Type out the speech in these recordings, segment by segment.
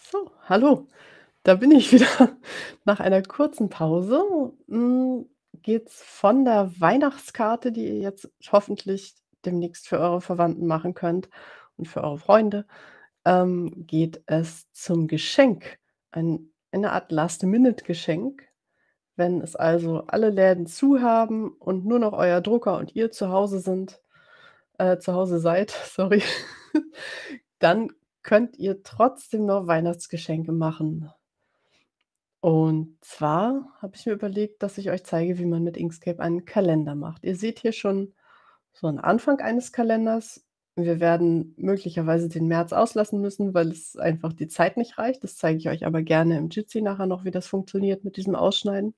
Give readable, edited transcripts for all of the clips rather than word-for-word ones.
So, hallo, da bin ich wieder. Nach einer kurzen Pause, geht's von der Weihnachtskarte, die ihr jetzt hoffentlich demnächst für eure Verwandten machen könnt und für eure Freunde, geht es zum Geschenk. Eine Art Last-Minute-Geschenk. Wenn es also alle Läden zu haben und nur noch euer Drucker und ihr zu Hause seid, sorry, dann könnt ihr trotzdem noch Weihnachtsgeschenke machen. Und zwar habe ich mir überlegt, dass ich euch zeige, wie man mit Inkscape einen Kalender macht. Ihr seht hier schon so 'n Anfang eines Kalenders. Wir werden möglicherweise den März auslassen müssen, weil es einfach die Zeit nicht reicht. Das zeige ich euch aber gerne im Jitsi nachher noch, wie das funktioniert mit diesem Ausschneiden.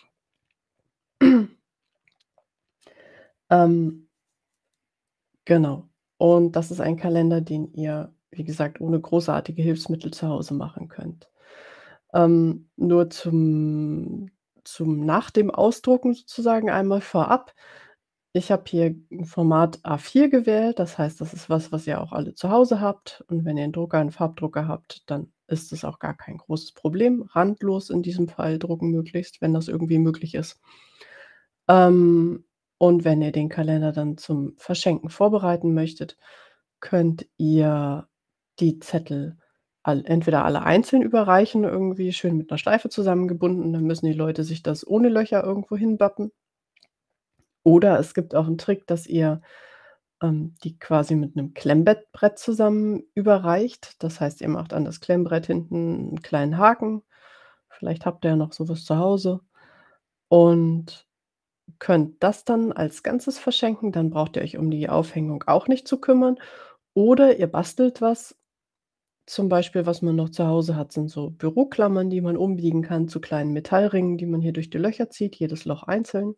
Ähm, genau. Und das ist ein Kalender, den ihr, wie gesagt, ohne großartige Hilfsmittel zu Hause machen könnt. Nur zum nach dem Ausdrucken sozusagen einmal vorab. Ich habe hier 'n Format A4 gewählt, das heißt, das ist was, was ihr auch alle zu Hause habt. Und wenn ihr 'n Drucker 'n Farbdrucker habt, dann ist es auch gar kein großes Problem. Randlos in diesem Fall drucken möglichst, wenn das irgendwie möglich ist. Ähm, und wenn ihr den Kalender dann zum Verschenken vorbereiten möchtet, könnt ihr die Zettel entweder alle einzeln überreichen, irgendwie schön mit 'ner Schleife zusammengebunden, dann müssen die Leute sich das ohne Löcher irgendwo hinbappen. Oder es gibt auch 'n Trick, dass ihr, die quasi mit 'nem Klemmbrett zusammen überreicht. Das heißt, ihr macht an das Klemmbrett hinten 'n kleinen Haken. Vielleicht habt ihr ja noch so was zu Hause und könnt das dann als Ganzes verschenken. Dann braucht ihr euch um die Aufhängung auch nicht zu kümmern. Oder ihr bastelt was. Zum Beispiel, was man noch zu Hause hat, sind so Büroklammern, die man umbiegen kann zu kleinen Metallringen, die man hier durch die Löcher zieht, jedes Loch einzeln.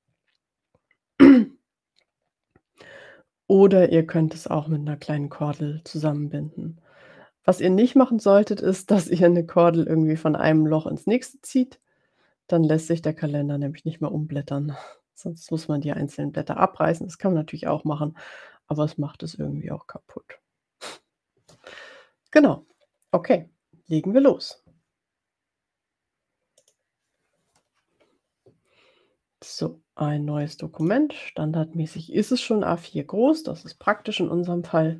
Oder ihr könnt es auch mit 'ner kleinen Kordel zusammenbinden. Was ihr nicht machen solltet, ist, dass ihr 'ne Kordel irgendwie von einem Loch ins nächste zieht. Dann lässt sich der Kalender nämlich nicht mehr umblättern. Sonst muss man die einzelnen Blätter abreißen. Das kann man natürlich auch machen, aber es macht es irgendwie auch kaputt. Genau. Okay, legen wir los. So, ein neues Dokument. Standardmäßig ist es schon A4 groß, das ist praktisch in unserem Fall.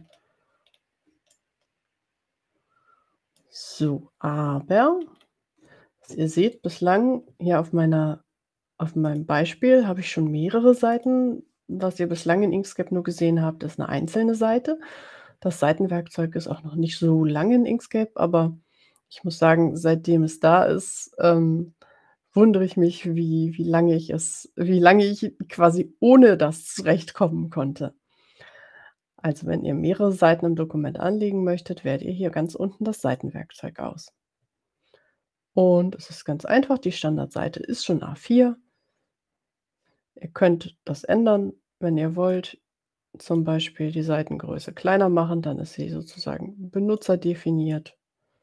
So, aber was ihr seht, bislang hier auf meinem Beispiel habe ich schon mehrere Seiten. Was ihr bislang in Inkscape nur gesehen habt, ist 'ne einzelne Seite. Das Seitenwerkzeug ist auch noch nicht so lange in Inkscape, aber ich muss sagen, seitdem es da ist, wundere ich mich, wie lange ich quasi ohne das zurechtkommen konnte. Also, wenn ihr mehrere Seiten im Dokument anlegen möchtet, wählt ihr hier ganz unten das Seitenwerkzeug aus. Und es ist ganz einfach, die Standardseite ist schon A4. Ihr könnt das ändern, wenn ihr wollt, zum Beispiel die Seitengröße kleiner machen, dann ist sie sozusagen benutzerdefiniert.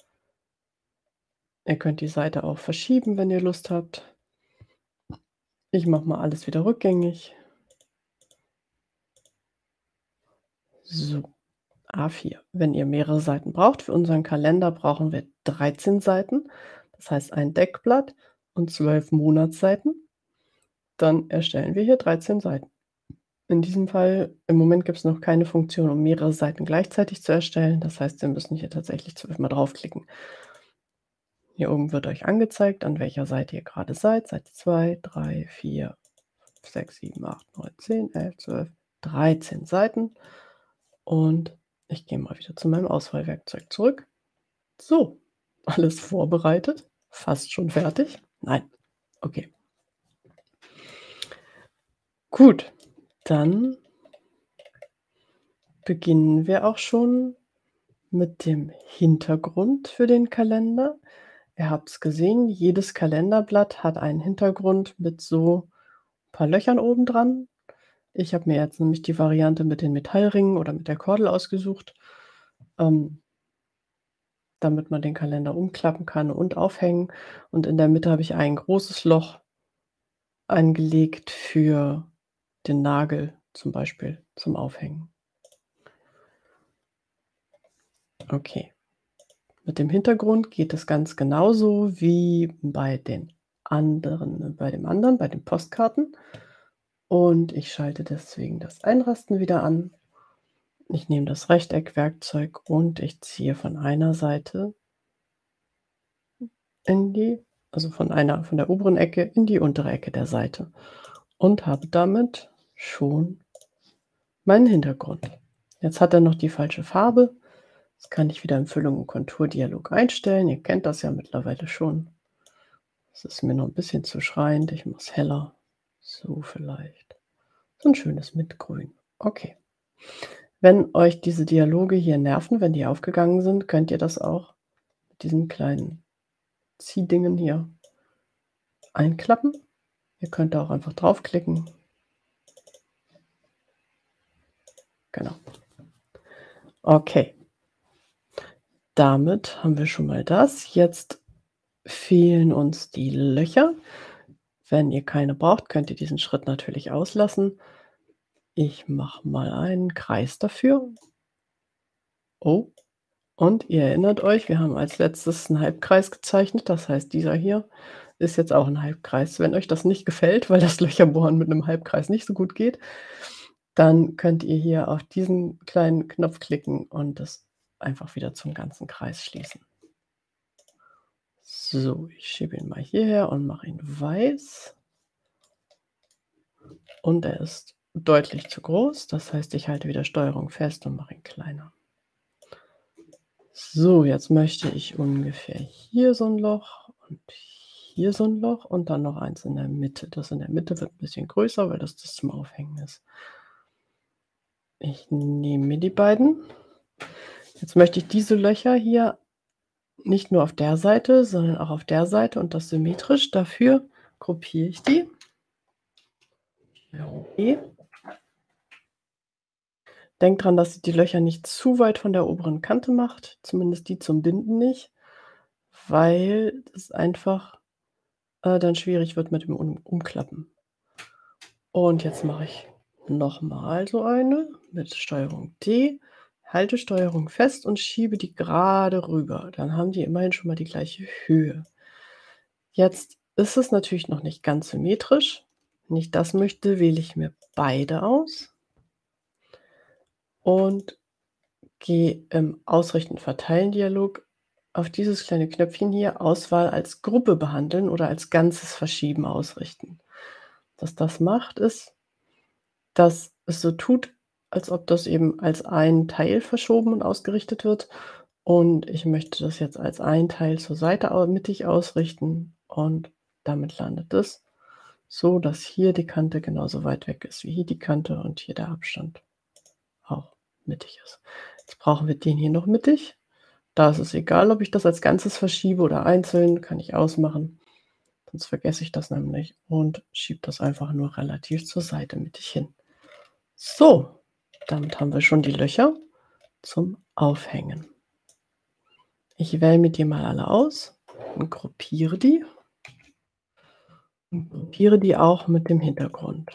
Ihr könnt die Seite auch verschieben, wenn ihr Lust habt. Ich mache mal alles wieder rückgängig. So, A4. Wenn ihr mehrere Seiten braucht für unseren Kalender, brauchen wir 13 Seiten. Das heißt ein Deckblatt und 12 Monatsseiten. Dann erstellen wir hier 13 Seiten. In diesem Fall im Moment gibt's noch keine Funktion, um mehrere Seiten gleichzeitig zu erstellen. Das heißt, wir müssen hier tatsächlich 12 Mal draufklicken. Hier oben wird euch angezeigt, an welcher Seite ihr grade seid. Seite 2, 3, 4, 5, 6, 7, 8, 9, 10, 11, 12, 13 Seiten. Und ich gehe mal wieder zu meinem Auswahlwerkzeug zurück. So, alles vorbereitet, fast schon fertig. Nein, okay. Gut, dann beginnen wir auch schon mit dem Hintergrund für den Kalender. Ihr habt's gesehen, jedes Kalenderblatt hat einen Hintergrund mit so paar Löchern obendran. Ich habe mir jetzt nämlich die Variante mit den Metallringen oder mit der Kordel ausgesucht, ähm damit man den Kalender umklappen kann und aufhängen. Und in der Mitte habe ich ein großes Loch angelegt für den Nagel, zum Beispiel zum Aufhängen. Okay. Mit dem Hintergrund geht es ganz genauso wie bei den Postkarten. Und ich schalte deswegen das Einrasten wieder an. Ich nehme das Rechteckwerkzeug und ich ziehe von einer Seite in die von der oberen Ecke in die untere Ecke der Seite und habe damit schon meinen Hintergrund. Jetzt hat er noch die falsche Farbe. Das kann ich wieder im Füllung und Konturdialog einstellen. Ihr kennt das ja mittlerweile schon. Das ist mir noch 'n bisschen zu schreiend. Ich mache es heller. So vielleicht. So 'n schönes Mintgrün. Okay. Wenn euch diese Dialoge hier nerven, wenn die aufgegangen sind, könnt ihr das auch mit diesen kleinen Ziehdingen hier einklappen. Ihr könnt da auch einfach draufklicken. Genau. Okay. Damit haben wir schon mal das. Jetzt fehlen uns die Löcher. Wenn ihr keine braucht, könnt ihr diesen Schritt natürlich auslassen. Ich mache mal einen Kreis dafür. Oh, und ihr erinnert euch, wir haben als Letztes 'n Halbkreis gezeichnet. Das heißt, dieser hier ist jetzt auch 'n Halbkreis. Wenn euch das nicht gefällt, weil das Löcherbohren mit 'nem Halbkreis nicht so gut geht, dann könnt ihr hier auf diesen kleinen Knopf klicken und das einfach wieder zum ganzen Kreis schließen. So, ich schiebe ihn mal hierher und mache ihn weiß. Und er ist deutlich zu groß. Das heißt, ich halte wieder Steuerung fest und mache ihn kleiner. So, jetzt möchte ich ungefähr hier so 'n Loch und hier so 'n Loch und dann noch eins in der Mitte. Das in der Mitte wird 'n bisschen größer, weil das zum Aufhängen ist. Ich nehme mir die beiden. Jetzt möchte ich diese Löcher hier nicht nur auf der Seite, sondern auch auf der Seite und das symmetrisch. Dafür gruppiere ich die. Okay. Denkt dran, dass ihr die Löcher nicht zu weit von der oberen Kante macht, zumindest die zum Binden nicht, weil es einfach, dann schwierig wird mit dem Umklappen. Und jetzt mache ich noch mal so eine mit Steuerung D, halte Steuerung fest und schiebe die gerade rüber. Dann haben die immerhin schon mal die gleiche Höhe. Jetzt ist es natürlich noch nicht ganz symmetrisch. Wenn ich das möchte, wähle ich mir beide aus und gehe im Ausrichten-Verteilen-Dialog auf dieses kleine Knöpfchen hier Auswahl als Gruppe behandeln oder als Ganzes verschieben ausrichten. Was das macht, ist, dass es so tut, als ob das eben als ein Teil verschoben und ausgerichtet wird. Und ich möchte das jetzt als ein Teil zur Seite mittig ausrichten und damit landet es so, dass hier die Kante genauso weit weg ist wie hier die Kante und hier der Abstand auch mittig ist. Jetzt brauchen wir den hier noch mittig. Da ist es egal, ob ich das als Ganzes verschiebe oder einzeln, kann ich ausmachen. Sonst vergesse ich das nämlich und schiebe das einfach nur relativ zur Seite mittig hin. So, damit haben wir schon die Löcher zum Aufhängen. Ich wähle mir die mal alle aus und gruppiere die. Und gruppiere die auch mit dem Hintergrund.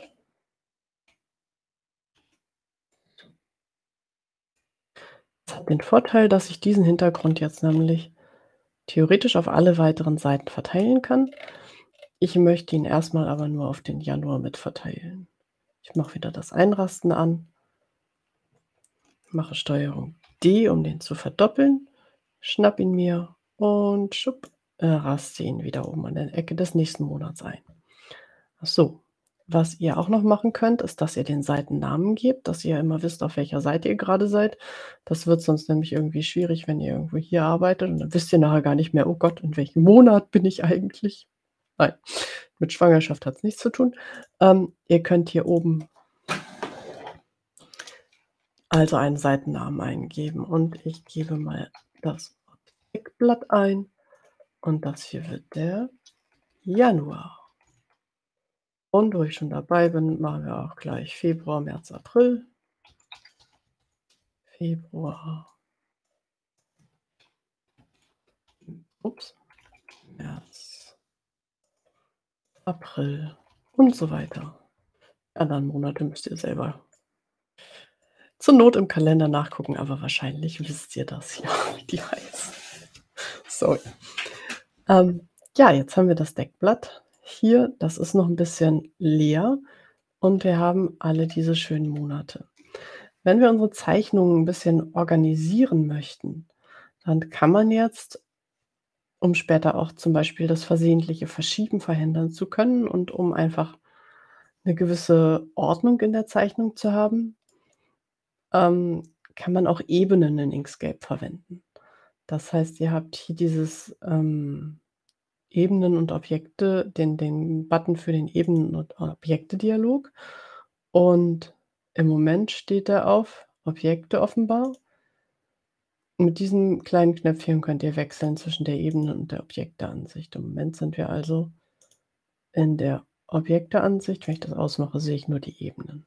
Das hat den Vorteil, dass ich diesen Hintergrund jetzt nämlich theoretisch auf alle weiteren Seiten verteilen kann. Ich möchte ihn erst mal aber nur auf den Januar mit verteilen. Ich mache wieder das Einrasten an, mache Steuerung D, um den zu verdoppeln, schnappe ihn mir und schupp, raste ihn wieder oben an der Ecke des nächsten Monats ein. Ach so, was ihr auch noch machen könnt, ist, dass ihr den Seitennamen gebt, dass ihr immer wisst, auf welcher Seite ihr gerade seid. Das wird sonst nämlich irgendwie schwierig, wenn ihr irgendwo hier arbeitet und dann wisst ihr nachher gar nicht mehr: „Oh Gott, in welchem Monat bin ich eigentlich?“ Nein, mit Schwangerschaft hat's nichts zu tun. Ihr könnt hier oben also einen Seitennamen eingeben und ich gebe mal das Deckblatt ein und das hier wird der Januar. Und wo ich schon dabei bin, machen wir auch gleich Februar, März, April. Februar, ups, März, April und so weiter. Die anderen Monate müsst ihr selber zur Not im Kalender nachgucken, aber wahrscheinlich wisst ihr das ja, wie die heißen. Sorry. Ähm, ja, jetzt haben wir das Deckblatt hier. Das ist noch ein bisschen leer und wir haben alle diese schönen Monate. Wenn wir unsere Zeichnungen ein bisschen organisieren möchten, dann kann man jetzt, um später auch zum Beispiel das versehentliche Verschieben verhindern zu können und um einfach eine gewisse Ordnung in der Zeichnung zu haben, kann man auch Ebenen in Inkscape verwenden. Das heißt, ihr habt hier dieses, Ebenen und Objekte, den Button für den Ebenen und Objekte-Dialog. Und im Moment steht er auf Objekte offenbar. Mit diesem kleinen Knöpfchen könnt ihr wechseln zwischen der Ebene und der Objekteansicht. Im Moment sind wir also in der Objekteansicht. Wenn ich das ausmache, sehe ich nur die Ebenen.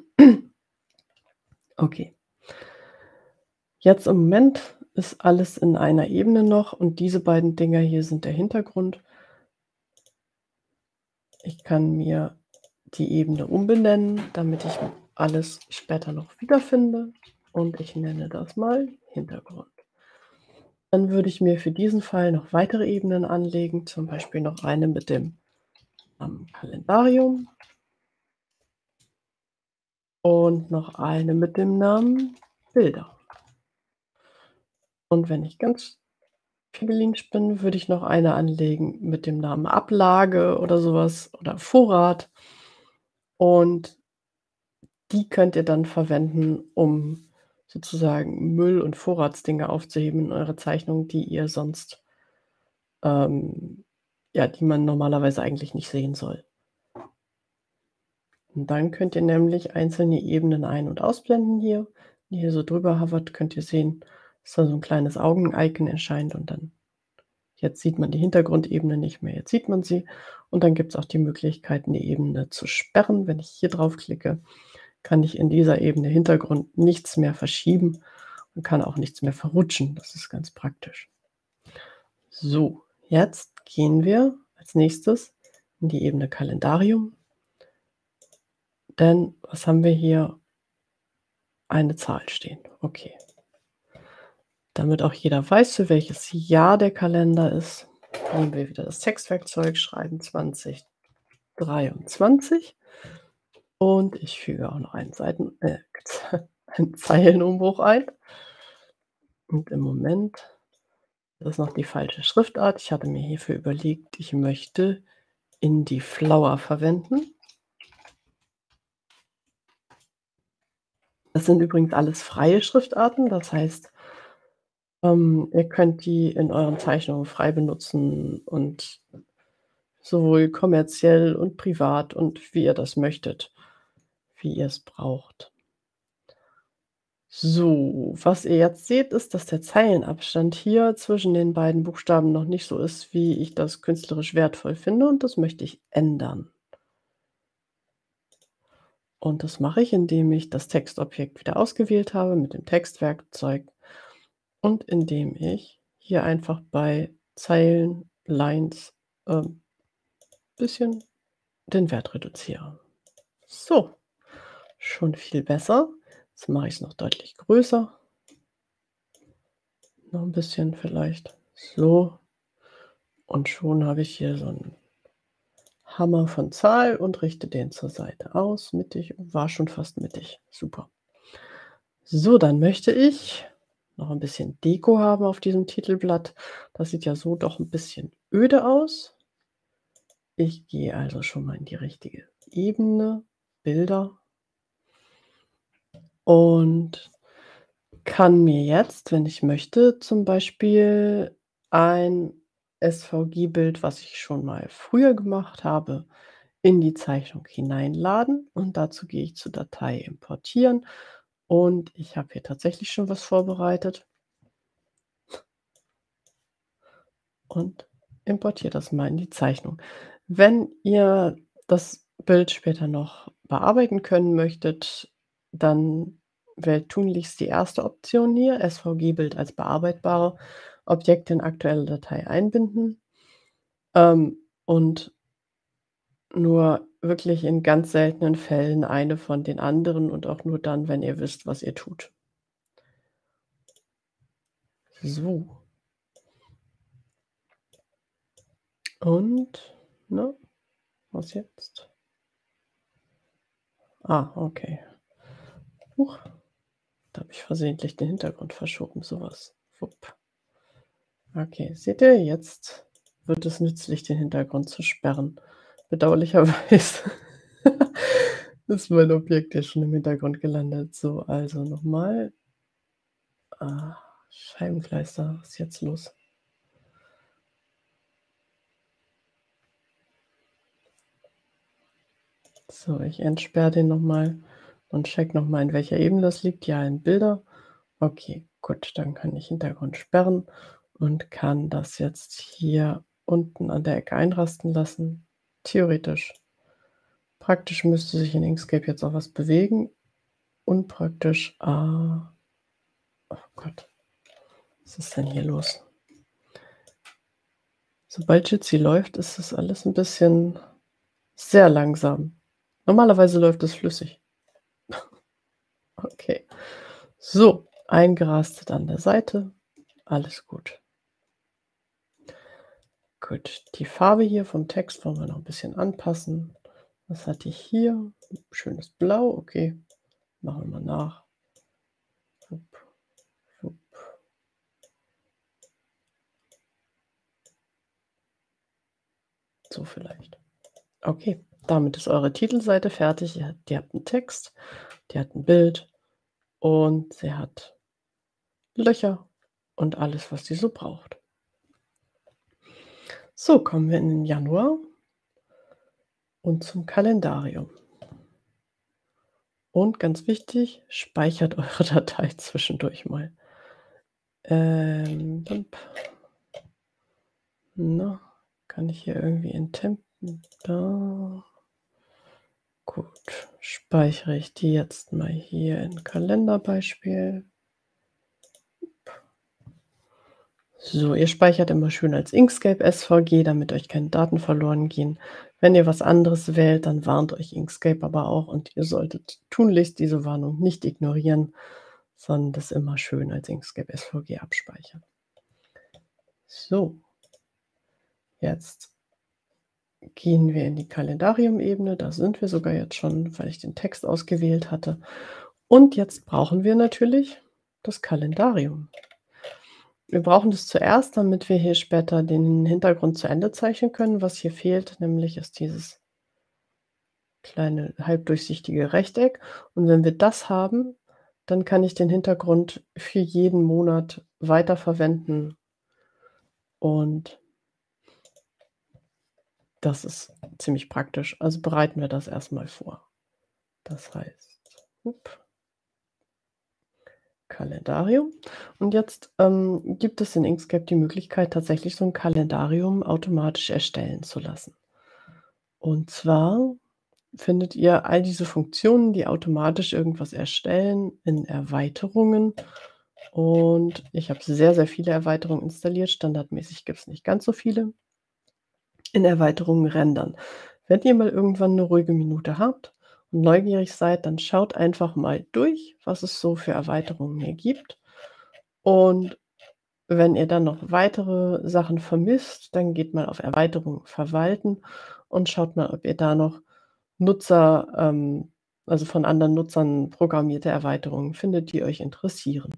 Okay. Jetzt im Moment ist alles in einer Ebene noch und diese beiden Dinger hier sind der Hintergrund. Ich kann mir die Ebene umbenennen, damit ich alles später noch wiederfinde und ich nenne das mal Hintergrund. Dann würde ich mir für diesen Fall noch weitere Ebenen anlegen, zum Beispiel noch eine mit dem Kalendarium und noch eine mit dem Namen Bilder. Und wenn ich ganz figgelinsch bin, würde ich noch eine anlegen mit dem Namen Ablage oder sowas oder Vorrat. Und die könnt ihr dann verwenden, um sozusagen Müll und Vorratsdinge aufzuheben in eurer Zeichnung, die ihr sonst ja, die man normalerweise eigentlich nicht sehen soll. Und dann könnt ihr nämlich einzelne Ebenen ein und ausblenden hier. Wenn ihr hier so drüber hovert, könnt ihr sehen, dass da so 'n kleines Augen-Icon erscheint und dann jetzt sieht man die Hintergrundebene nicht mehr, jetzt sieht man sie. Und dann gibt's auch die Möglichkeit, 'ne Ebene zu sperren. Wenn ich hier draufklicke, kann ich in dieser Ebene Hintergrund nichts mehr verschieben und kann auch nichts mehr verrutschen. Das ist ganz praktisch. So, jetzt gehen wir als Nächstes in die Ebene Kalendarium, denn was haben wir hier? Eine Zahl stehen. Okay. Damit auch jeder weiß, für welches Jahr der Kalender ist, nehmen wir wieder das Textwerkzeug, schreiben 2023 und ich füge auch noch einen einen Zeilenumbruch ein. Und im Moment das ist noch die falsche Schriftart. Ich hatte mir hierfür überlegt, ich möchte Indie Flower verwenden. Das sind übrigens alles freie Schriftarten, das heißt, ihr könnt die in euren Zeichnungen frei benutzen und sowohl kommerziell und privat und wie ihr das möchtet, wie ihr es braucht. So, was ihr jetzt seht, ist, dass der Zeilenabstand hier zwischen den beiden Buchstaben noch nicht so ist, wie ich das künstlerisch wertvoll finde und das möchte ich ändern. Und das mache ich, indem ich das Textobjekt wieder ausgewählt habe mit dem Textwerkzeug und indem ich hier einfach bei Zeilen, Lines, bisschen den Wert reduziere. So, schon viel besser. Jetzt mache ich es noch deutlich größer. Noch ein bisschen vielleicht. So. Und schon habe ich hier so 'n Hammer von Zahl und richte den zur Seite aus, mittig war schon fast mittig. Super. So, dann möchte ich noch ein bisschen Deko haben auf diesem Titelblatt. Das sieht ja so doch ein bisschen öde aus. Ich gehe also schon mal in die richtige Ebene, Bilder und kann mir jetzt, wenn ich möchte, zum Beispiel ein SVG-Bild, was ich schon mal früher gemacht habe, in die Zeichnung hineinladen und dazu gehe ich zu Datei importieren und ich habe hier tatsächlich schon was vorbereitet und importiere das mal in die Zeichnung. Wenn ihr das Bild später noch bearbeiten können möchtet, dann wählt tunlichst die erste Option hier, SVG-Bild als bearbeitbare Objekte in aktuelle Datei einbinden, und nur wirklich in ganz seltenen Fällen eine von den anderen und auch nur dann, wenn ihr wisst, was ihr tut. So, Und, ne, was jetzt? Ah, okay. Huch, da habe ich versehentlich den Hintergrund verschoben, so was. Wupp. Okay, seht ihr, jetzt wird es nützlich, den Hintergrund zu sperren. Bedauerlicherweise ist mein Objekt ja schon im Hintergrund gelandet. So, also noch mal. Scheibenkleister, was ist jetzt los? So, ich entsperre den noch mal und checke noch mal, in welcher Ebene das liegt. Ja, in Bilder. Okay, gut, dann kann ich Hintergrund sperren und kann das jetzt hier unten an der Ecke einrasten lassen. Theoretisch. Praktisch müsste sich in Inkscape jetzt auch was bewegen. Unpraktisch, oh Gott, was ist denn hier los? Sobald Jitsi läuft, ist das alles ein bisschen sehr langsam. Normalerweise läuft es flüssig. Okay. So, eingerastet an der Seite, alles gut. Gut, die Farbe hier vom Text wollen wir noch 'n bisschen anpassen. Was hatte ich hier? Schönes Blau, okay, machen wir mal nach. Wupp, wupp. So vielleicht. Okay, damit ist eure Titelseite fertig. Die hat 'n Text, die hat 'n Bild und sie hat Löcher und alles, was sie so braucht. So, kommen wir in den Januar und zum Kalendarium. Und ganz wichtig, speichert eure Datei zwischendurch mal. Bup. Na, kann ich hier irgendwie in Temp da. Gut, speichere ich die jetzt mal hier in Kalenderbeispiel. So, ihr speichert immer schön als Inkscape SVG, damit euch keine Daten verloren gehen. Wenn ihr was anderes wählt, dann warnt euch Inkscape aber auch und ihr solltet tunlichst diese Warnung nicht ignorieren, sondern das immer schön als Inkscape SVG abspeichern. So, jetzt gehen wir in die Kalendarium-Ebene. Da sind wir sogar jetzt schon, weil ich den Text ausgewählt hatte. Und jetzt brauchen wir natürlich das Kalendarium. Wir brauchen das zuerst, damit wir hier später den Hintergrund zu Ende zeichnen können. Was hier fehlt, nämlich ist dieses kleine halbdurchsichtige Rechteck. Und wenn wir das haben, dann kann ich den Hintergrund für jeden Monat weiterverwenden und das ist ziemlich praktisch. Also bereiten wir das erst mal vor. Das heißt, up, Kalendarium. Und jetzt, gibt es in Inkscape die Möglichkeit, tatsächlich so 'n Kalendarium automatisch erstellen zu lassen. Und zwar findet ihr all diese Funktionen, die automatisch irgendwas erstellen, in Erweiterungen. Und ich habe sehr, sehr viele Erweiterungen installiert. Standardmäßig gibt's nicht ganz so viele. In Erweiterungen rendern. Wenn ihr mal irgendwann 'ne ruhige Minute habt und neugierig seid, dann schaut einfach mal durch, was es so für Erweiterungen hier gibt. Und wenn ihr dann noch weitere Sachen vermisst, dann geht mal auf Erweiterungen verwalten und schaut mal, ob ihr da noch Nutzer also von anderen Nutzern programmierte Erweiterungen findet, die euch interessieren.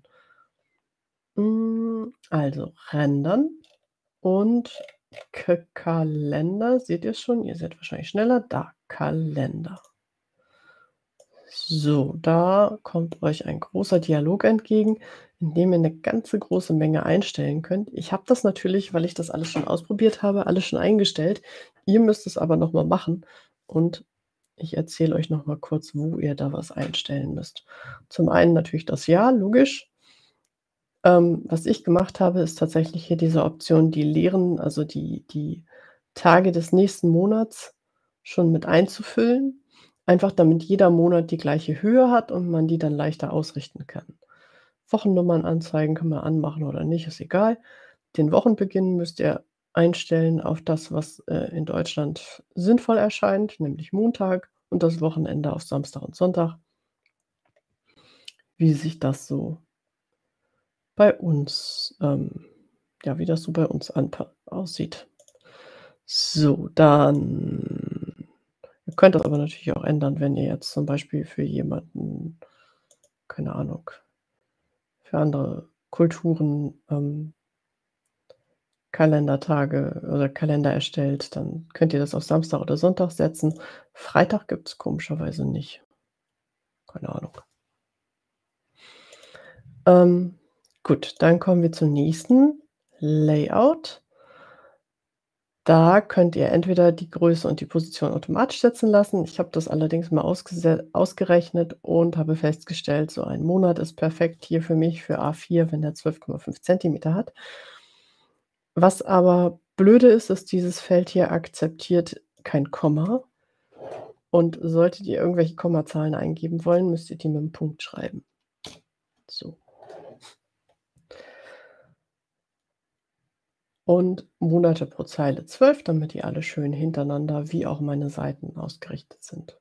Also rendern und Kalender, seht ihr schon? Ihr seid wahrscheinlich schneller. Da, Kalender. So, da kommt euch ein großer Dialog entgegen, in dem ihr 'ne ganze große Menge einstellen könnt. Ich habe das natürlich, weil ich das alles schon ausprobiert habe, alles schon eingestellt. Ihr müsst es aber noch mal machen und ich erzähle euch noch mal kurz, wo ihr da was einstellen müsst. Zum einen natürlich das Jahr, logisch. Was ich gemacht habe, ist tatsächlich hier diese Option, die leeren also die Tage des nächsten Monats schon mit einzufüllen, einfach damit jeder Monat die gleiche Höhe hat und man die dann leichter ausrichten kann. Wochennummern anzeigen kann man anmachen oder nicht, ist egal. Den Wochenbeginn müsst ihr einstellen auf das, was, in Deutschland sinnvoll erscheint, nämlich Montag und das Wochenende auf Samstag und Sonntag, wie sich das so bei uns ja, wie das so bei uns anpa aussieht. So, dann ihr könnt das aber natürlich auch ändern, wenn ihr jetzt zum Beispiel für jemanden, keine Ahnung, für andere Kulturen, Kalendertage oder Kalender erstellt, dann könnt ihr das auf Samstag oder Sonntag setzen. Freitag gibt's komischerweise nicht. Keine Ahnung. Ähm, gut, dann kommen wir zum nächsten Layout. Da könnt ihr entweder die Größe und die Position automatisch setzen lassen. Ich habe das allerdings mal ausgerechnet und habe festgestellt, so ein Monat ist perfekt hier für mich für A4, wenn der 12,5 Zentimeter hat. Was aber blöde ist, ist, dieses Feld hier akzeptiert kein Komma und solltet ihr irgendwelche Kommazahlen eingeben wollen, müsst ihr die mit 'm Punkt schreiben. So. Und Monate pro Zeile 12, damit die alle schön hintereinander wie auch meine Seiten ausgerichtet sind.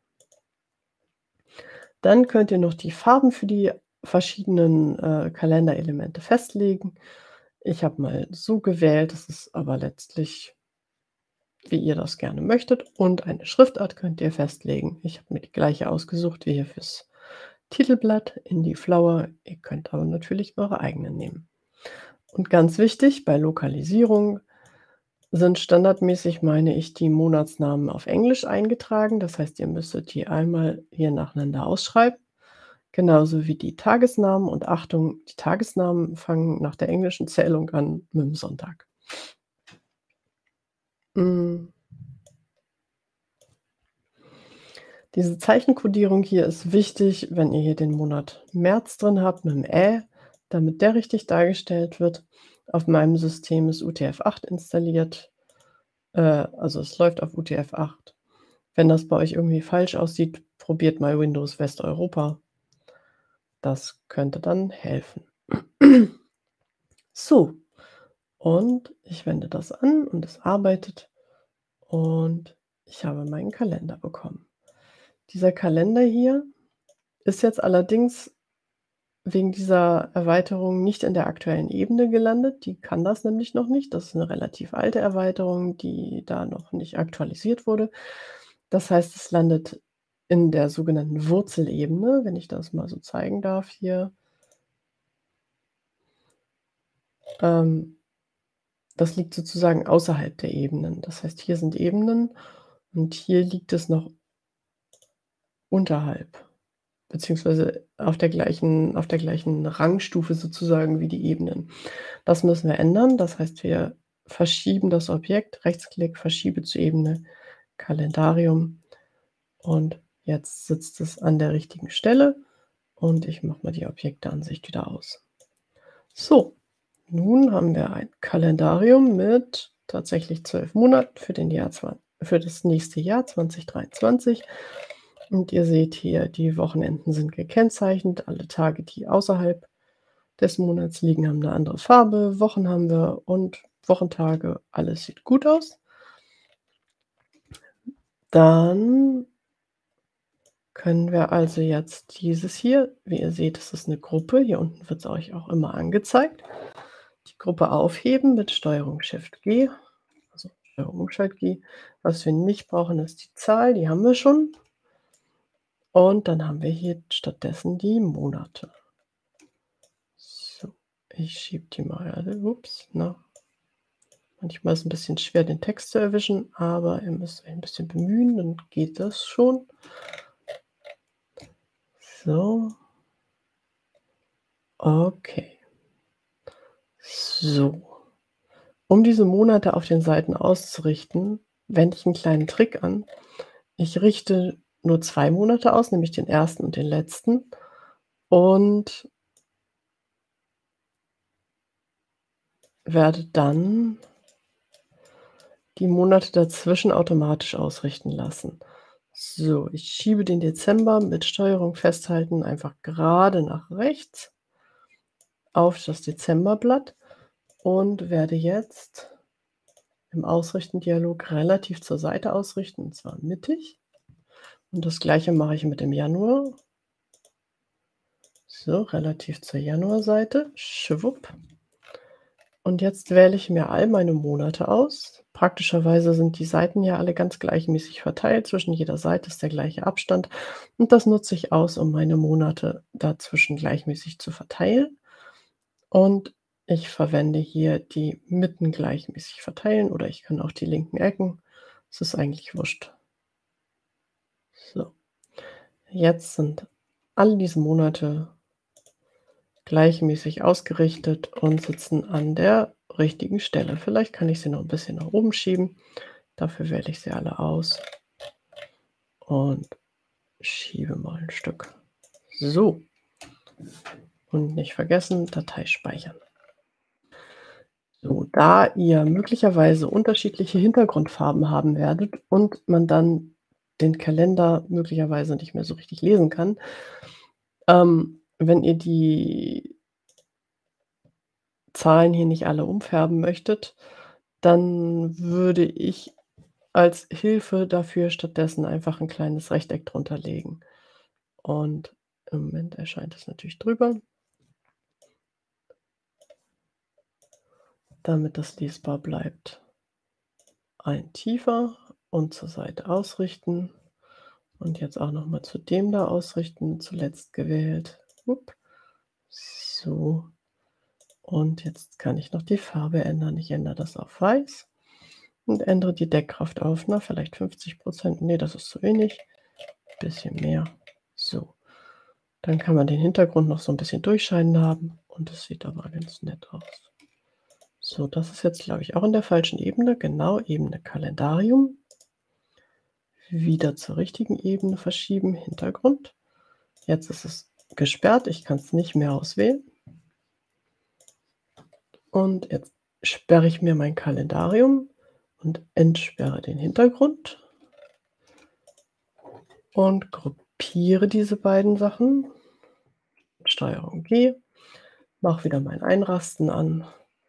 Dann könnt ihr noch die Farben für die verschiedenen, Kalenderelemente festlegen. Ich habe mal so gewählt, das ist aber letztlich, wie ihr das gerne möchtet. Und eine Schriftart könnt ihr festlegen. Ich habe mir die gleiche ausgesucht wie hier fürs Titelblatt, Indie Flower. Ihr könnt aber natürlich eure eigenen nehmen. Und ganz wichtig bei Lokalisierung sind standardmäßig, meine ich, die Monatsnamen auf Englisch eingetragen. Das heißt, ihr müsstet die einmal hier nacheinander ausschreiben, genauso wie die Tagesnamen. Und Achtung, die Tagesnamen fangen nach der englischen Zählung an mit dem Sonntag. Hm, diese Zeichenkodierung hier ist wichtig, wenn ihr hier den Monat März drin habt mit 'm damit der richtig dargestellt wird. Auf meinem System ist UTF-8 installiert, also es läuft auf UTF-8. Wenn das bei euch irgendwie falsch aussieht, probiert mal Windows Westeuropa. Das könnte dann helfen. So, und ich wende das an und es arbeitet und ich habe meinen Kalender bekommen. Dieser Kalender hier ist jetzt allerdings wegen dieser Erweiterung nicht in der aktuellen Ebene gelandet. Die kann das nämlich noch nicht. Das ist 'ne relativ alte Erweiterung, die da noch nicht aktualisiert wurde. Das heißt, es landet in der sogenannten Wurzelebene, wenn ich das mal so zeigen darf hier. Ähm, Das liegt sozusagen außerhalb der Ebenen. Das heißt, hier sind Ebenen und hier liegt es noch unterhalb, beziehungsweise auf der gleichen Rangstufe sozusagen wie die Ebenen. Das müssen wir ändern. Das heißt, wir verschieben das Objekt, Rechtsklick, verschiebe zur Ebene Kalendarium und jetzt sitzt es an der richtigen Stelle und ich mache mal die Objekteansicht wieder aus. So, nun haben wir ein Kalendarium mit tatsächlich 12 Monaten für das nächste Jahr 2023. Und ihr seht hier, die Wochenenden sind gekennzeichnet. Alle Tage, die außerhalb des Monats liegen, haben eine andere Farbe. Wochen haben wir und Wochentage. Alles sieht gut aus. Dann können wir also jetzt dieses hier, wie ihr seht, das ist eine Gruppe. Hier unten wird es euch auch immer angezeigt. Die Gruppe aufheben mit Steuerung Shift G, also Steuerung Umschalt G. Was wir nicht brauchen, ist die Zahl, die haben wir schon. Und dann haben wir hier stattdessen die Monate. So, ich schiebe die mal alle ups, na. Manchmal ist es 'n bisschen schwer, den Text zu erwischen, aber ihr müsst euch 'n bisschen bemühen, dann geht das schon. So, okay. So. Um diese Monate auf den Seiten auszurichten, wende ich 'n kleinen Trick an. Ich richte nur 2 Monate aus, nämlich den ersten und den letzten und werde dann die Monate dazwischen automatisch ausrichten lassen. So, ich schiebe den Dezember mit Steuerung festhalten einfach gerade nach rechts auf das Dezemberblatt und werde jetzt im Ausrichten-Dialog relativ zur Seite ausrichten, und zwar mittig. Und das Gleiche mache ich mit dem Januar. So, relativ zur Januarseite. Schwupp. Und jetzt wähle ich mir all meine Monate aus. Praktischerweise sind die Seiten ja alle ganz gleichmäßig verteilt. Zwischen jeder Seite ist der gleiche Abstand. Und das nutze ich aus, um meine Monate dazwischen gleichmäßig zu verteilen. Und ich verwende hier die Mitten gleichmäßig verteilen oder ich kann auch die linken Ecken. Es ist eigentlich wurscht. So, jetzt sind all diese Monate gleichmäßig ausgerichtet und sitzen an der richtigen Stelle. Vielleicht kann ich sie noch ein bisschen nach oben schieben. Dafür wähle ich sie alle aus und schiebe mal ein Stück. So, und nicht vergessen, Datei speichern. So, da ihr möglicherweise unterschiedliche Hintergrundfarben haben werdet und man dann den Kalender möglicherweise nicht mehr so richtig lesen kann, wenn ihr die Zahlen hier nicht alle umfärben möchtet, dann würde ich als Hilfe dafür stattdessen einfach 'n kleines Rechteck drunter legen. Und im Moment erscheint es natürlich drüber, damit das lesbar bleibt. Ein tiefer und zur Seite ausrichten und jetzt auch noch mal zu dem da ausrichten, zuletzt gewählt. Up. So, und jetzt kann ich noch die Farbe ändern. Ich ändere das auf weiß und ändere die Deckkraft auf, na, vielleicht 50 %. Ne, das ist zu wenig. Bisschen mehr. So, dann kann man den Hintergrund noch so 'n bisschen durchscheinen haben und es sieht aber ganz nett aus. So, das ist jetzt, glaube ich, auch in der falschen Ebene. Genau, Ebene Kalendarium. Wieder zur richtigen Ebene verschieben, Hintergrund. Jetzt ist es gesperrt, ich kann's nicht mehr auswählen. Und jetzt sperre ich mir mein Kalendarium und entsperre den Hintergrund und gruppiere diese beiden Sachen. Steuerung G, mache wieder mein Einrasten an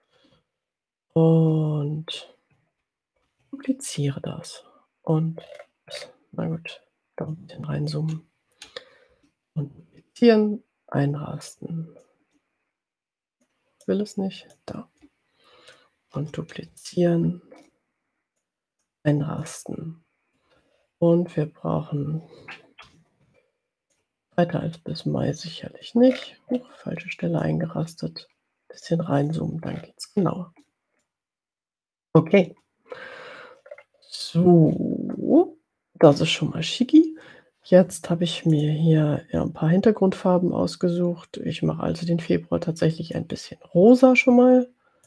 und dupliziere das. Und na gut, da 'n bisschen reinzoomen und duplizieren, einrasten. Will es nicht, da. Und duplizieren, einrasten. Und wir brauchen weiter als bis Mai sicherlich nicht. Huch, falsche Stelle eingerastet. Bisschen reinzoomen, dann geht's genauer. Okay. So, das ist schon mal schicki. Jetzt habe ich mir hier, ja, 'n paar Hintergrundfarben ausgesucht. Ich mache also den Februar tatsächlich ein bisschen rosa schon mal.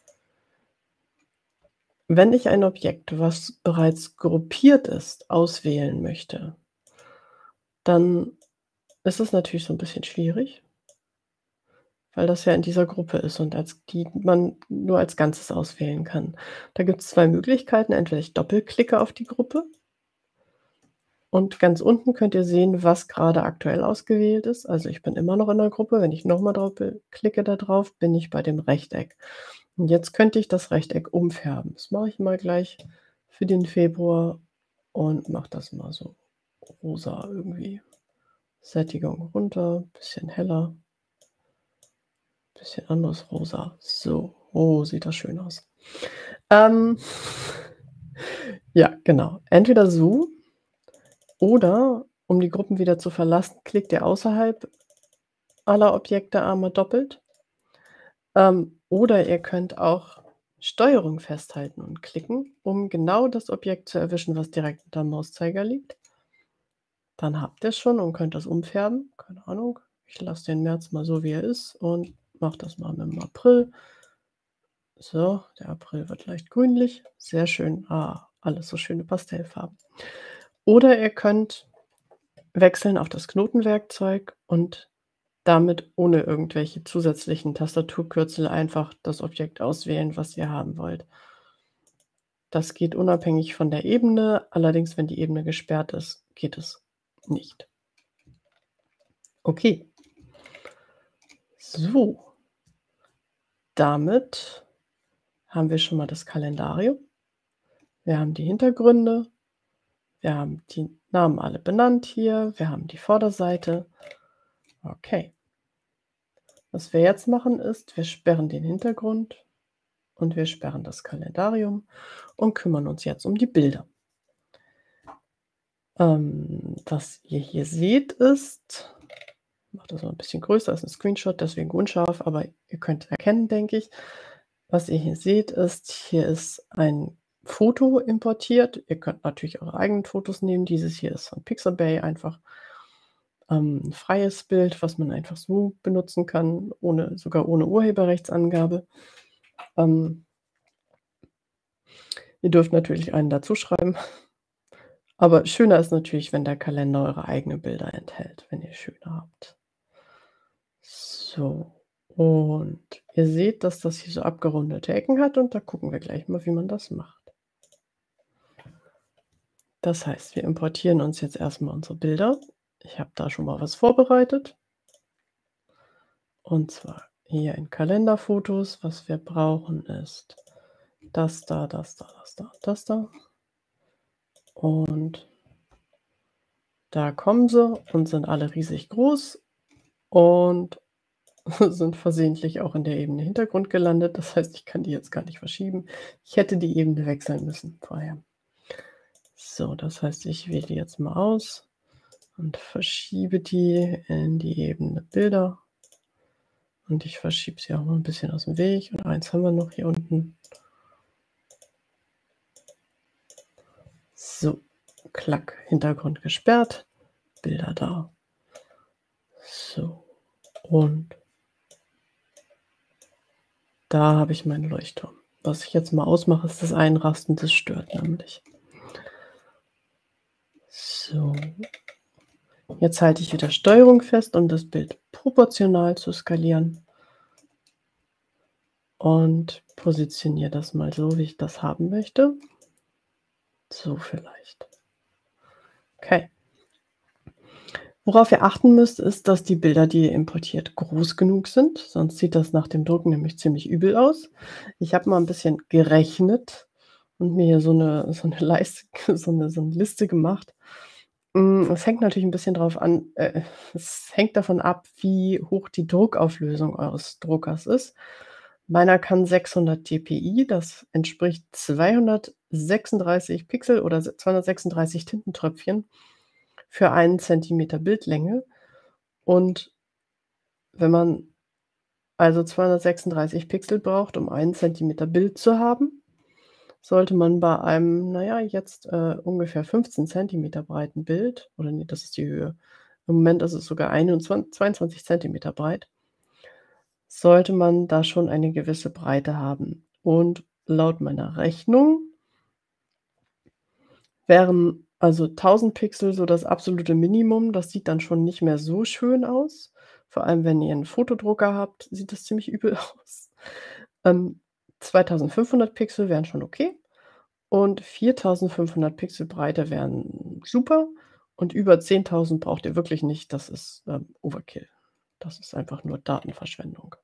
Wenn ich ein Objekt, was bereits gruppiert ist, auswählen möchte, dann ist es natürlich so 'n bisschen schwierig, weil das ja in dieser Gruppe ist und als die man nur als Ganzes auswählen kann. Da gibt's 2 Möglichkeiten. Entweder ich doppelklicke auf die Gruppe und ganz unten könnt ihr sehen, was grade aktuell ausgewählt ist. Also, ich bin immer noch in der Gruppe. Wenn ich noch mal doppelklicke da drauf, bin ich bei dem Rechteck. Und jetzt könnte ich das Rechteck umfärben. Das mache ich mal gleich für den Februar und mache das mal so rosa irgendwie. Sättigung runter, bisschen heller, bisschen anderes Rosa. So, oh, sieht das schön aus. Ähm, ja, genau. Entweder so oder um die Gruppen wieder zu verlassen, klickt ihr außerhalb aller Objekte einmal doppelt. Oder ihr könnt auch Steuerung festhalten und klicken, um genau das Objekt zu erwischen, was direkt unterm Mauszeiger liegt. Dann habt ihr's schon und könnt das umfärben. Keine Ahnung. Ich lasse den März mal so, wie er ist und mache das mal mit dem April. So, der April wird leicht grünlich. Sehr schön. Ah, alles so schöne Pastellfarben. Oder ihr könnt wechseln auf das Knotenwerkzeug und damit ohne irgendwelche zusätzlichen Tastaturkürzel einfach das Objekt auswählen, was ihr haben wollt. Das geht unabhängig von der Ebene, allerdings, wenn die Ebene gesperrt ist, geht es nicht. Okay. So, damit haben wir schon mal das Kalendarium. Wir haben die Hintergründe. Wir haben die Namen alle benannt hier. Wir haben die Vorderseite. Okay. Was wir jetzt machen ist, wir sperren den Hintergrund und wir sperren das Kalendarium und kümmern uns jetzt um die Bilder. Was ihr hier seht ist, ich mache das mal ein bisschen größer, ist ein Screenshot, deswegen unscharf, aber ihr könnt erkennen, denke ich. Was ihr hier seht, ist, hier ist ein Foto importiert. Ihr könnt natürlich eure eigenen Fotos nehmen. Dieses hier ist von Pixabay, einfach 'n freies Bild, was man einfach so benutzen kann, sogar ohne Urheberrechtsangabe. Ähm, Ihr dürft natürlich einen dazuschreiben, aber schöner ist natürlich, wenn der Kalender eure eigenen Bilder enthält, wenn ihr schöne habt. So, und ihr seht, dass das hier so abgerundete Ecken hat und da gucken wir gleich mal, wie man das macht. Das heißt, wir importieren uns jetzt erst mal unsere Bilder. Ich habe da schon mal was vorbereitet. Und zwar hier in Kalenderfotos. Was wir brauchen, ist das da, das da, das da, das da. Und da kommen sie und sind alle riesig groß und sind versehentlich auch in der Ebene Hintergrund gelandet. Das heißt, ich kann die jetzt gar nicht verschieben. Ich hätte die Ebene wechseln müssen vorher. So, das heißt, ich wähle die jetzt mal aus und verschiebe die in die Ebene Bilder. Und ich verschiebe sie auch mal ein bisschen aus dem Weg. Und eins haben wir noch hier unten. So, klack, Hintergrund gesperrt, Bilder da. So, und da habe ich meinen Leuchtturm. Was ich jetzt mal ausmache, ist das Einrasten, das stört nämlich. So, jetzt halte ich wieder Steuerung fest, um das Bild proportional zu skalieren und positioniere das mal so, wie ich das haben möchte. So vielleicht. Okay. Worauf ihr achten müsst, ist, dass die Bilder, die ihr importiert, groß genug sind, sonst sieht das nach dem Drucken nämlich ziemlich übel aus. Ich habe mal ein bisschen gerechnet und mir hier so eine Leiste so 'ne Liste gemacht. Es hängt natürlich ein bisschen drauf an es hängt davon ab, wie hoch die Druckauflösung eures Druckers ist. Meiner kann 600 dpi, das entspricht 236 Pixel oder 236 Tintentröpfchen für 1 Zentimeter Bildlänge. Und wenn man also 236 Pixel braucht, um 1 Zentimeter Bild zu haben, sollte man bei einem, na ja, jetzt, ungefähr 15 Zentimeter breiten Bild oder ne, das ist die Höhe. Im Moment ist es sogar 22 Zentimeter breit, sollte man da schon eine gewisse Breite haben. Und laut meiner Rechnung wären also 1000 Pixel so das absolute Minimum. Das sieht dann schon nicht mehr so schön aus. Vor allem, wenn ihr 'n Fotodrucker habt, sieht das ziemlich übel aus. Ähm, 2500 Pixel wären schon okay und 4500 Pixel Breite wären super und über 10.000 braucht ihr wirklich nicht. Das ist, Overkill. Das ist einfach nur Datenverschwendung.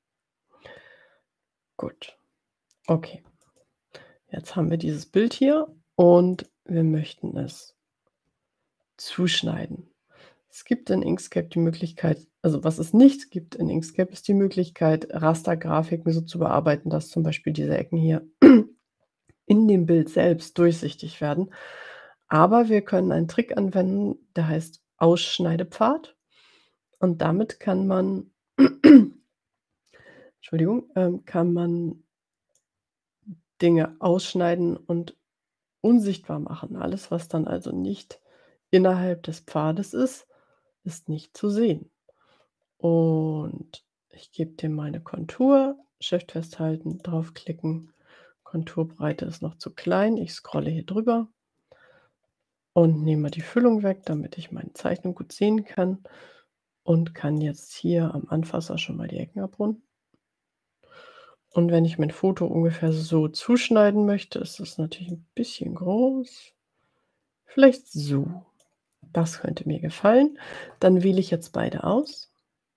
Gut, okay. Jetzt haben wir dieses Bild hier und wir möchten es zuschneiden. Es gibt in Inkscape die Möglichkeit, also, was es nicht gibt in Inkscape, ist die Möglichkeit, Rastergrafiken so zu bearbeiten, dass zum Beispiel diese Ecken hier in dem Bild selbst durchsichtig werden. Aber wir können einen Trick anwenden, der heißt Ausschneidepfad und damit kann man Entschuldigung, kann man Dinge ausschneiden und unsichtbar machen. Alles, was dann also nicht innerhalb des Pfades ist, ist nicht zu sehen. Und ich gebe dem meine Kontur, Shift festhalten, draufklicken. Konturbreite ist noch zu klein. Ich scrolle hier drüber und nehme mal die Füllung weg, damit ich meine Zeichnung gut sehen kann und kann jetzt hier am Anfasser schon mal die Ecken abrunden. Und wenn ich mein Foto ungefähr so zuschneiden möchte, ist das natürlich ein bisschen groß. Vielleicht so. Das könnte mir gefallen. Dann wähle ich jetzt beide aus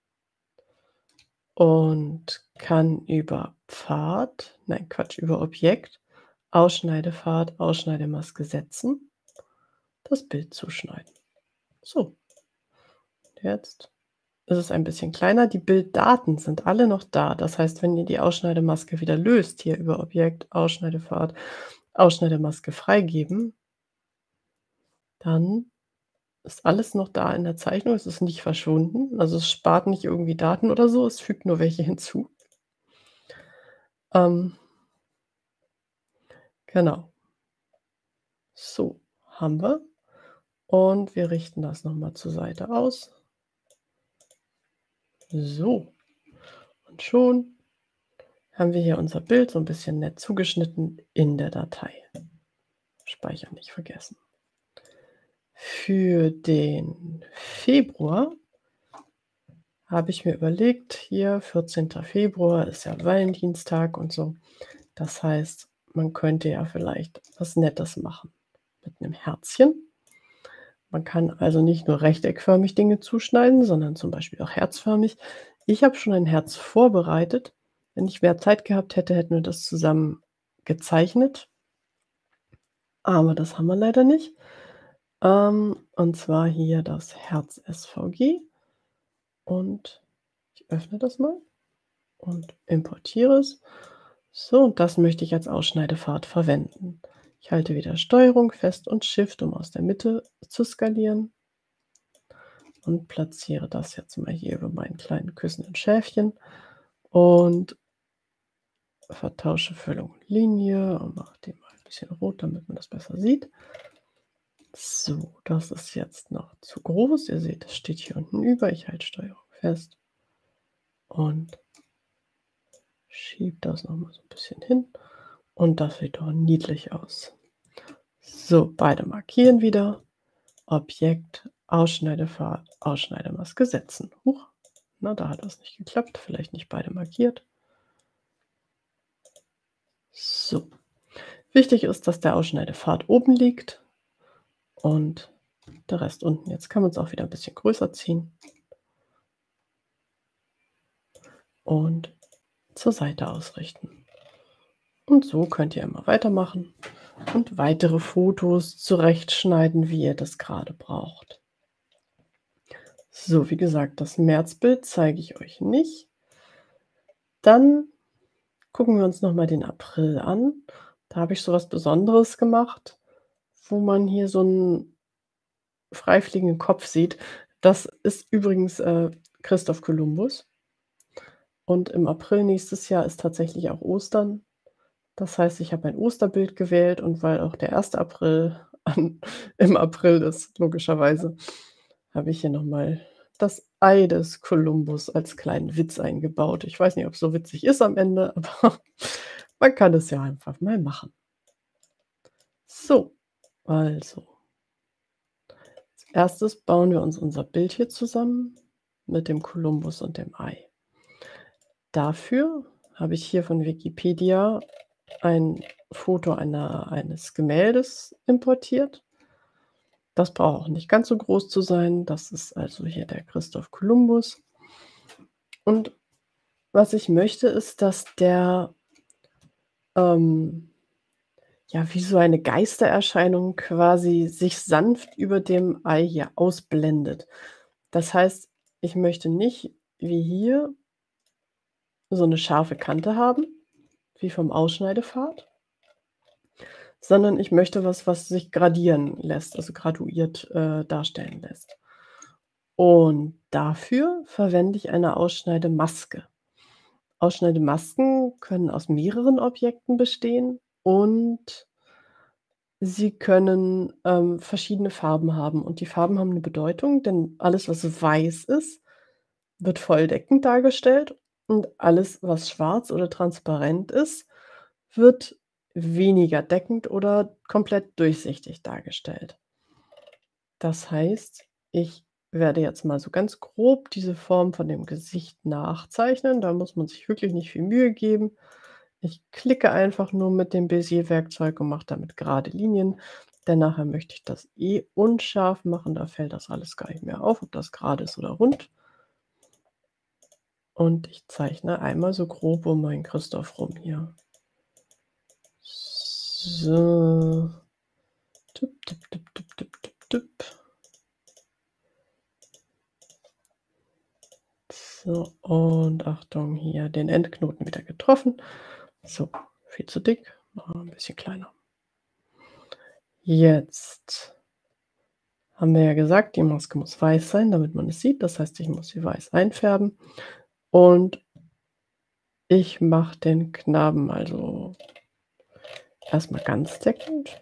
und kann über Pfad, nein, Quatsch, über Objekt, Ausschneidepfad, Ausschneidemaske setzen, das Bild zuschneiden. So, und jetzt ist es ein bisschen kleiner. Die Bilddaten sind alle noch da. Das heißt, wenn ihr die Ausschneidemaske wieder löst, hier über Objekt, Ausschneidepfad, Ausschneidemaske freigeben, dann ist alles noch da in der Zeichnung. Es ist nicht verschwunden. Also, es spart nicht irgendwie Daten oder so, es fügt nur welche hinzu. Ähm, genau. So, haben wir. Und wir richten das noch mal zur Seite aus. So, und schon haben wir hier unser Bild so 'n bisschen nett zugeschnitten in der Datei. Speichern nicht vergessen. Für den Februar habe ich mir überlegt, hier 14. Februar ist ja Valentinstag und so. Das heißt, man könnte ja vielleicht was Nettes machen mit 'nem Herzchen. Man kann also nicht nur rechteckförmig Dinge zuschneiden, sondern zum Beispiel auch herzförmig. Ich habe schon ein Herz vorbereitet. Wenn ich mehr Zeit gehabt hätte, hätten wir das zusammen gezeichnet, aber das haben wir leider nicht. Und zwar hier das Herz SVG und ich öffne das mal und importiere es. So, und das möchte ich als Ausschneidepfad verwenden. Ich halte wieder Steuerung fest und Shift, um aus der Mitte zu skalieren und platziere das jetzt mal hier über meinen kleinen küssenden Schäfchen und vertausche Füllung und Linie und mache den mal ein bisschen rot, damit man das besser sieht. So, das ist jetzt noch zu groß. Ihr seht, das steht hier unten über. Ich halte Steuerung fest und schiebe das noch mal so ein bisschen hin und das sieht doch niedlich aus. So, beide markieren wieder. Objekt, Ausschneidepfad, Ausschneidemaske setzen. Huch, na, da hat das nicht geklappt. Vielleicht nicht beide markiert. So. Wichtig ist, dass der Ausschneidepfad oben liegt und der Rest unten. Jetzt kann man es auch wieder ein bisschen größer ziehen und zur Seite ausrichten. Und so könnt ihr immer weitermachen und weitere Fotos zurechtschneiden, wie ihr das gerade braucht. So, wie gesagt, das Märzbild zeige ich euch nicht. Dann gucken wir uns noch mal den April an. Da habe ich so was Besonderes gemacht, wo man hier so 'n freifliegenden Kopf sieht. Das ist übrigens, Christoph Kolumbus. Und im April nächstes Jahr ist tatsächlich auch Ostern. Das heißt, ich habe ein Osterbild gewählt und weil auch der 1. April an im April ist, logischerweise, habe ich hier noch mal das Ei des Kolumbus als kleinen Witz eingebaut. Ich weiß nicht, ob's so witzig ist am Ende, aber man kann es ja einfach mal machen. So, also, als Erstes bauen wir uns unser Bild hier zusammen mit dem Kolumbus und dem Ei. Dafür habe ich hier von Wikipedia ein Foto eines Gemäldes importiert. Das braucht auch nicht ganz so groß zu sein. Das ist also hier der Christoph Kolumbus. Und was ich möchte, ist, dass der, ähm, ja, wie so eine Geistererscheinung quasi sich sanft über dem Ei hier ausblendet. Das heißt, ich möchte nicht wie hier so 'ne scharfe Kante haben, wie vom Ausschneidepfad, sondern ich möchte was, was sich gradieren lässt, also graduiert, darstellen lässt. Und dafür verwende ich eine Ausschneidemaske. Ausschneidemasken können aus mehreren Objekten bestehen und sie können, verschiedene Farben haben. Und die Farben haben 'ne Bedeutung, denn alles, was weiß ist, wird volldeckend dargestellt und alles, was schwarz oder transparent ist, wird weniger deckend oder komplett durchsichtig dargestellt. Das heißt, ich werde jetzt mal so ganz grob diese Form von dem Gesicht nachzeichnen. Da muss man sich wirklich nicht viel Mühe geben. Ich klicke einfach nur mit dem Bezier-Werkzeug und mache damit gerade Linien, denn nachher möchte ich das eh unscharf machen. Da fällt das alles gar nicht mehr auf, ob das gerade ist oder rund. Und ich zeichne einmal so grob um meinen Christoph rum hier. So. Tipp, tipp, tipp, tipp, tipp, tipp, tipp. So, und Achtung, hier den Endknoten wieder getroffen. So, viel zu dick, machen wir 'n bisschen kleiner. Jetzt haben wir ja gesagt, die Maske muss weiß sein, damit man es sieht. Das heißt, ich muss sie weiß einfärben und ich mache den Knaben also erst mal ganz deckend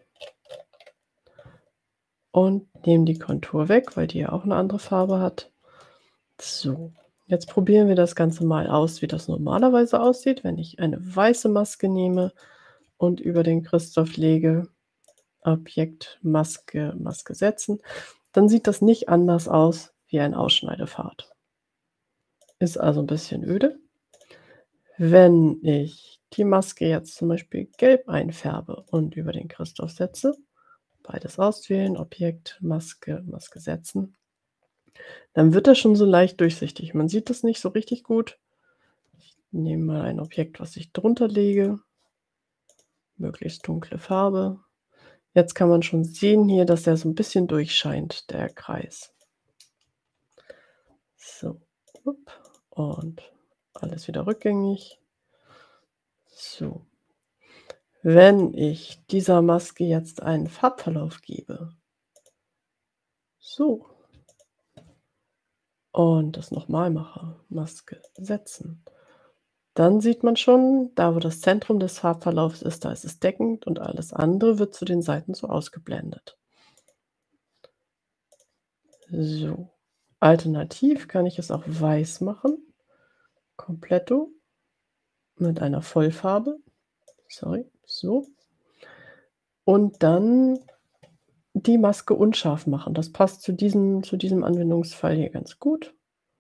und nehme die Kontur weg, weil die ja auch 'ne andere Farbe hat. So, jetzt probieren wir das Ganze mal aus, wie das normalerweise aussieht, wenn ich eine weiße Maske nehme und über den Christoph lege. Objekt, Maske, Maske setzen. Dann sieht das nicht anders aus wie ein Ausschneidepfad. Ist also 'n bisschen öde. Wenn ich die Maske jetzt zum Beispiel gelb einfärbe und über den Christoph setze, beides auswählen, Objekt, Maske, Maske setzen, dann wird er schon so leicht durchsichtig. Man sieht das nicht so richtig gut. Ich nehme mal ein Objekt, was ich drunter lege, möglichst dunkle Farbe. Jetzt kann man schon sehen hier, dass der so 'n bisschen durchscheint, der Kreis. So, upp, und alles wieder rückgängig. So. Wenn ich dieser Maske jetzt einen Farbverlauf gebe, so, und das noch mal mache, Maske setzen, dann sieht man schon, da wo das Zentrum des Farbverlaufs ist, da ist es deckend und alles andere wird zu den Seiten so ausgeblendet. So. Alternativ kann ich es auch weiß machen, kompletto, mit einer Vollfarbe. Sorry, so. Und dann die Maske unscharf machen. Das passt zu diesem Anwendungsfall hier ganz gut.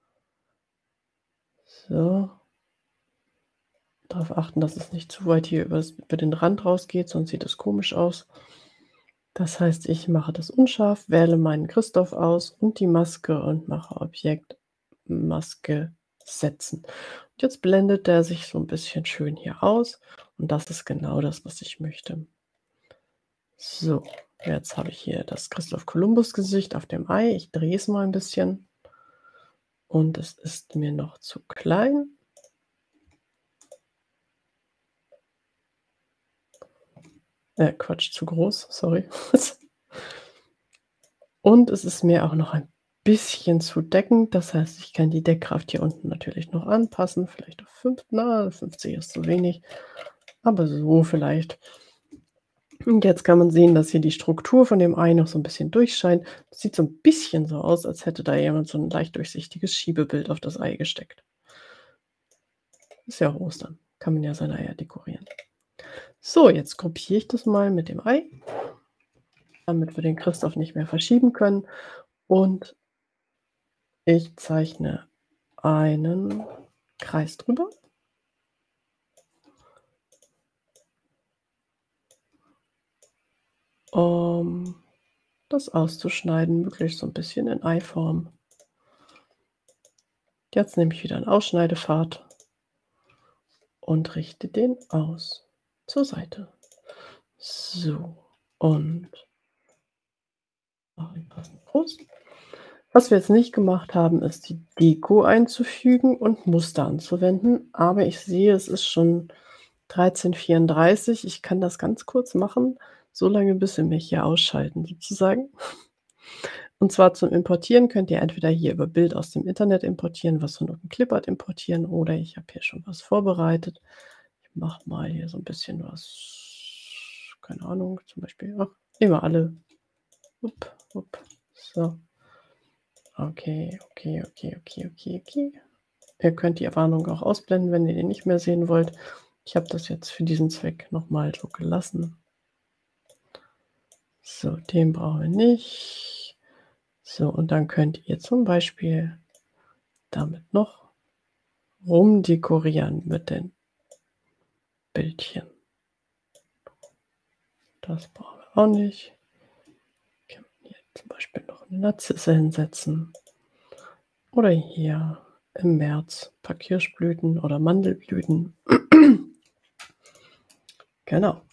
So. Darauf achten, dass es nicht zu weit hier über den Rand rausgeht, sonst sieht es komisch aus. Das heißt, ich mache das unscharf, wähle meinen Christoph aus und die Maske und mache Objekt, Maske setzen. Und jetzt blendet der sich so 'n bisschen schön hier aus und das ist genau das, was ich möchte. So, jetzt habe ich hier das Christoph Kolumbus Gesicht auf dem Ei. Ich drehe es mal 'n bisschen und es ist mir noch zu klein. Quatsch, zu groß, sorry. Und es ist mir auch noch ein bisschen zu deckend. Das heißt, ich kann die Deckkraft hier unten natürlich noch anpassen, vielleicht auf 50 ist zu wenig, aber so vielleicht. Und jetzt kann man sehen, dass hier die Struktur von dem Ei noch so 'n bisschen durchscheint. Das sieht so 'n bisschen so aus, als hätte da jemand so 'n leicht durchsichtiges Schiebebild auf das Ei gesteckt. Ist ja auch Ostern, kann man ja seine Eier dekorieren. So, jetzt gruppiere ich das mal mit dem Ei, damit wir den Christoph nicht mehr verschieben können und ich zeichne einen Kreis drüber. Um das auszuschneiden, möglichst so 'n bisschen in Eiform. Jetzt nehme ich wieder 'n Ausschneidepfad und richte den aus zur Seite. So, und mache ihn passend groß. Was wir jetzt nicht gemacht haben, ist die Deko einzufügen und Muster anzuwenden, aber ich sehe, es ist schon 13:34. Ich kann das ganz kurz machen, so lange, bis sie mich hier ausschalten sozusagen. Und zwar zum Importieren könnt ihr entweder hier über Bild aus dem Internet importieren, was von OpenClipArt importieren, oder ich habe hier schon was vorbereitet. Ich mache mal hier so 'n bisschen was, keine Ahnung, zum Beispiel, ach, nehmen wir alle. Upp, upp, so. Okay, okay, okay, okay, okay, okay. Ihr könnt die Warnung auch ausblenden, wenn ihr die nicht mehr sehen wollt. Ich habe das jetzt für diesen Zweck noch mal so gelassen. So, den brauchen wir nicht. So, und dann könnt ihr zum Beispiel damit noch rumdekorieren mit den Bildchen. Das brauchen wir auch nicht. Kann man hier zum Beispiel noch 'ne Narzisse hinsetzen. Oder hier im März paar Kirschblüten oder Mandelblüten. Genau.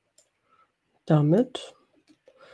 Damit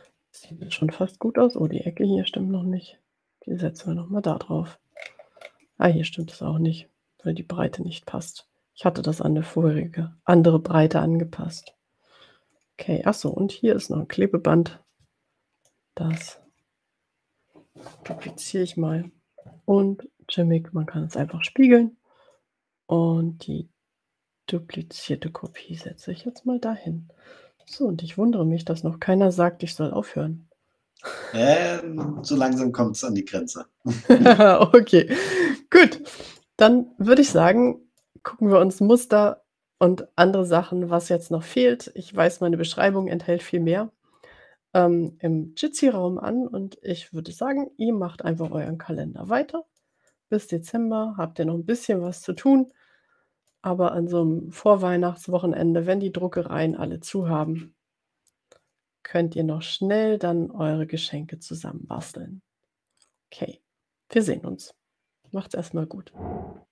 sieht es schon fast gut aus. Oh, die Ecke hier stimmt noch nicht. Die setzen wir noch mal da drauf. Hier stimmt es auch nicht, weil die Breite nicht passt. Ich hatte das an 'ne vorherige andere Breite angepasst. Okay, ach so, und hier ist noch 'n Klebeband. Das dupliziere ich mal. Und Gimmick, man kann es einfach spiegeln und die duplizierte Kopie setze ich jetzt mal dahin. So, und ich wundere mich, dass noch keiner sagt, ich soll aufhören. So langsam kommt's an die Grenze. Okay, gut. Dann würde ich sagen, gucken wir uns Muster und andere Sachen, was jetzt noch fehlt. Ich weiß, meine Beschreibung enthält viel mehr, im Jitsi-Raum an und ich würde sagen, ihr macht einfach euren Kalender weiter. Bis Dezember habt ihr noch 'n bisschen was zu tun, aber an so 'nem Vorweihnachtswochenende, wenn die Druckereien alle zu haben, könnt ihr noch schnell dann eure Geschenke zusammenbasteln. Okay, wir sehen uns. Macht's erst mal gut.